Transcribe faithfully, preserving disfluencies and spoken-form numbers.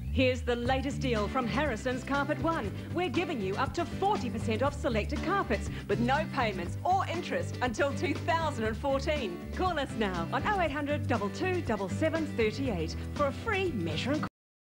Here's the latest deal from Harrison's Carpet One. We're giving you up to forty percent off selected carpets with no payments or interest until two thousand fourteen. Call us now on oh eight hundred, two two seven, seven, three eight for a free measure and